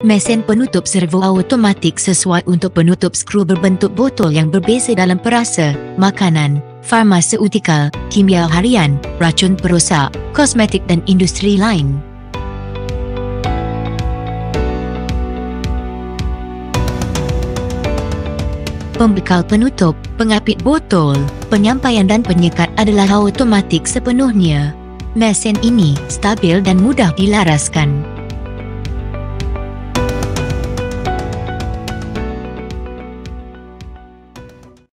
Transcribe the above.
Mesin penutup servo automatik sesuai untuk penutup skru berbentuk botol yang berbeza dalam perasa, makanan, farmaseutikal, kimia harian, racun perosak, kosmetik dan industri lain. Pembekal penutup, pengapit botol, penyampaian dan penyekat adalah automatik sepenuhnya. Mesin ini stabil dan mudah dilaraskan.